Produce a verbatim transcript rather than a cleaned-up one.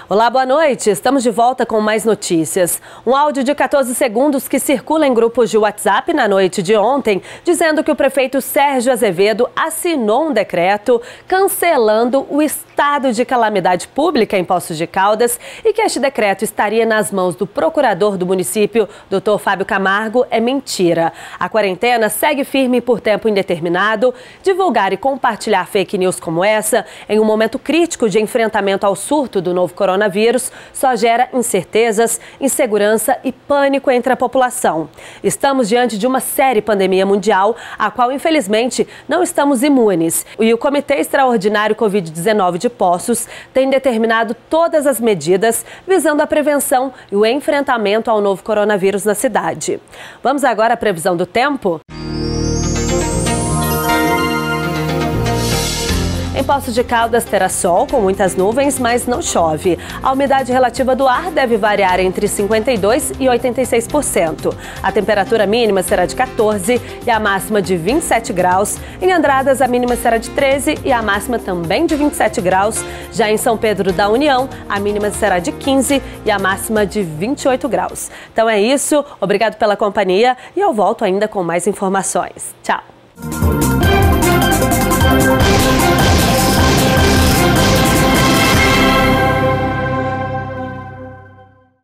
Olá, boa noite. Estamos de volta com mais notícias. Um áudio de quatorze segundos que circula em grupos de WhatsApp na noite de ontem, dizendo que o prefeito Sérgio Azevedo assinou um decreto cancelando o estado de calamidade pública em Poços de Caldas e que este decreto estaria nas mãos do procurador do município, doutor Fábio Camargo, é mentira. A quarentena segue firme por tempo indeterminado. Divulgar e compartilhar fake news como essa, em um momento crítico de enfrentamento ao surto do novo coronavírus, Coronavírus só gera incertezas, insegurança e pânico entre a população. Estamos diante de uma séria pandemia mundial, a qual, infelizmente, não estamos imunes. E o Comitê Extraordinário covid dezenove de Poços tem determinado todas as medidas visando a prevenção e o enfrentamento ao novo coronavírus na cidade. Vamos agora à previsão do tempo? Em Poços de Caldas terá sol com muitas nuvens, mas não chove. A umidade relativa do ar deve variar entre cinquenta e dois por cento e oitenta e seis por cento. A temperatura mínima será de quatorze e a máxima de vinte e sete graus. Em Andradas, a mínima será de treze e a máxima também de vinte e sete graus. Já em São Pedro da União, a mínima será de quinze e a máxima de vinte e oito graus. Então é isso. Obrigado pela companhia e eu volto ainda com mais informações. Tchau!